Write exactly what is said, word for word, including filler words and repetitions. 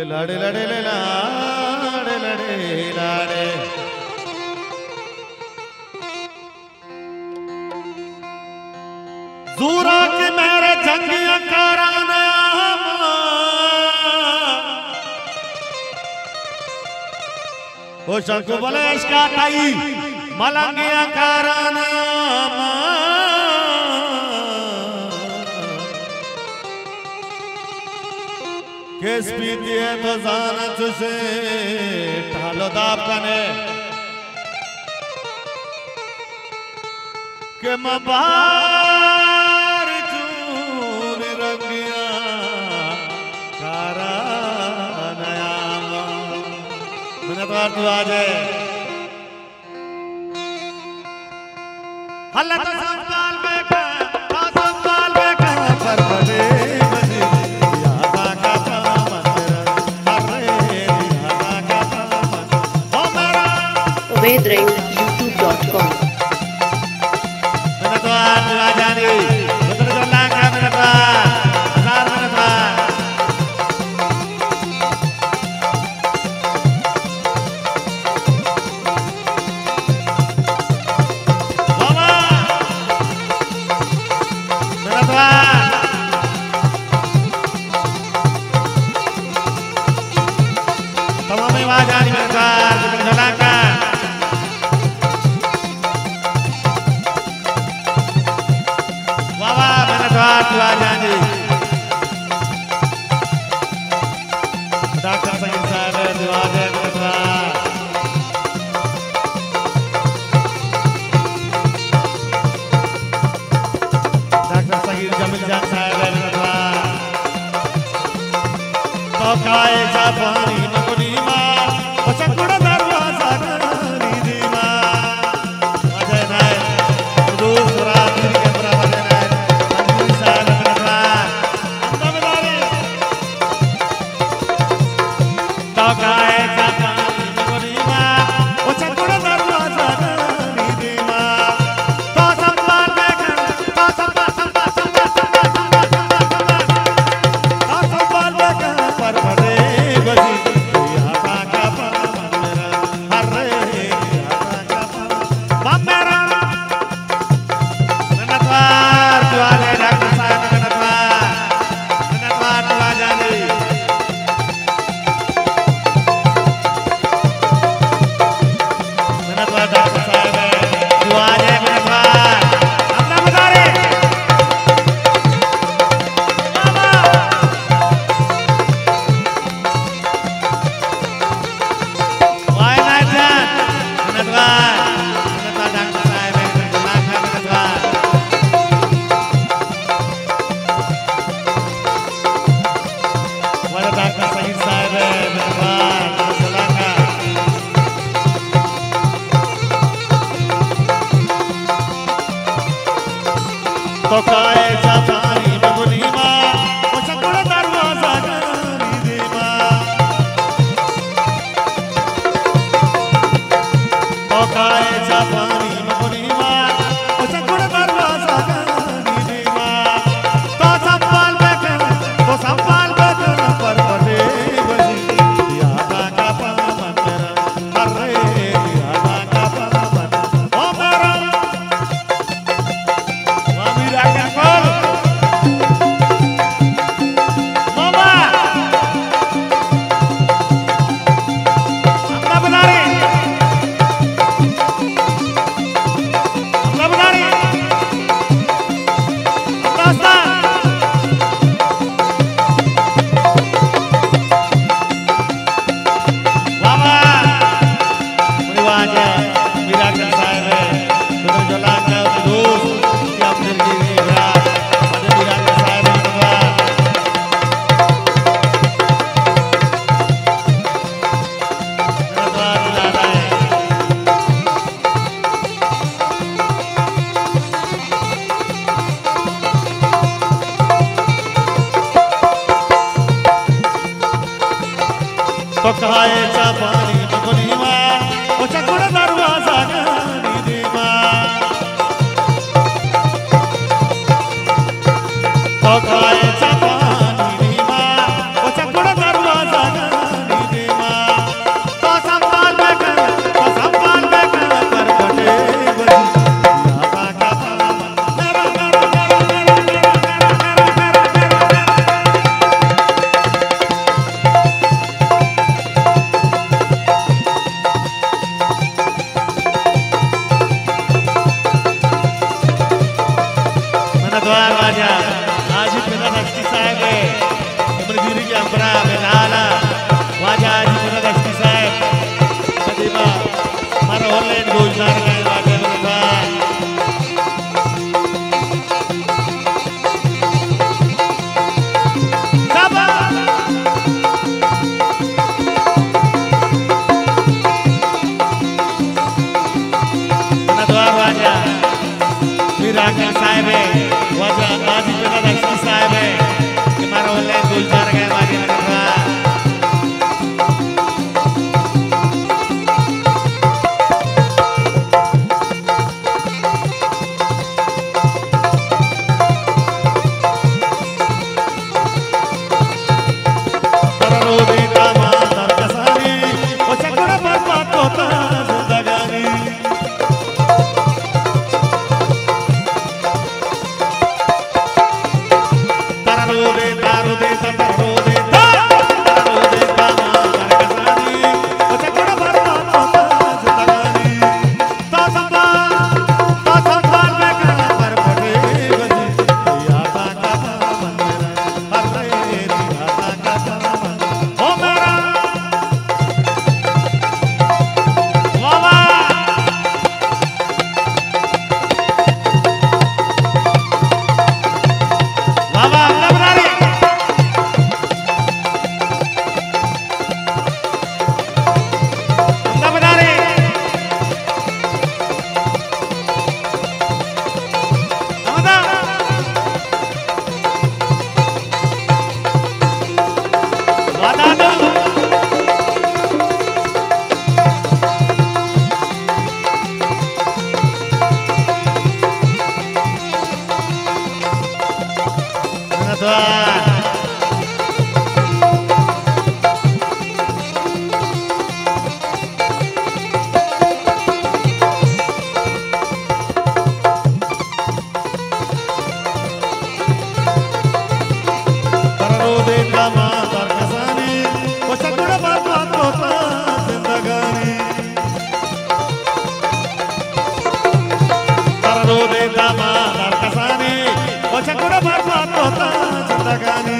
लाड़े लाड़े ले लाड़े लाड़े लाड़े दूरा के मेरे जंगिया कराना ओ शंकु बलेश का कई मलंगिया कराना केस पीती है तो जानत से ढालो दाब कने के मबार चून रंगिया कारा नयामा मैंने तो अर्थ आज है हल्ला तो संभाल में का संभाल में का पर बने Ubaid Ring YouTube dot com मैंने तो आज राजानी उधर जो लांगा मैंने तो हजार मैंने तो बाबा मैंने तो तमाम राजानी मैंने तो उधर जो लांगा राजानी डॉक्टर संगीत साहब दुआ दे मेरा डॉक्टर संगीत जमील जान साहब मेरा तो काए जा पानी मकुनी मां ओ चकुड़ा दरवाजा करी दी मां अजय नाय दूसरा दिन के बराबर है गाए जाता गोरीमा ओ चकुड़ा दरवाजा करी दी मां तो संभाल में तो संभाल संभाल संभाल तो संभाल में पर बड़े बजी यहाँ का पावन मेरा हरे यहाँ का पावन मेरा नटवार दुआरे डॉक्टर साहब नटवार नटवार दुआ जाने डॉक्टर साहब दुआ जय मेरा अपना बता रहे बाबा वाई नाइट जान मेरा मेरा डॉक्टर साहब मेरा लाख मेरा वाला डॉक्टर सहीद साहब मेरा तो काए जा पानी बबुनी मां ओ चकुड़ा दरवाजा करी दी मां तो काए जा पानी बबुनी मां ओ चकुड़ा दरवाजा करी दी मां तो संभाल में तो संभाल में पर बड़े बजी यादा का पावन मेरा हरे यादा का पावन ओ मेरा मामा अपना बना रहे मारा ऑनलाइन गुजार गए वाजे बता साबा नदवार वाजा मिराकल साहब है वाजा आज इतना दक्षिण साहब है कि मारा ऑनलाइन गुजार गए वाजे बता Chakura barba tota zindagani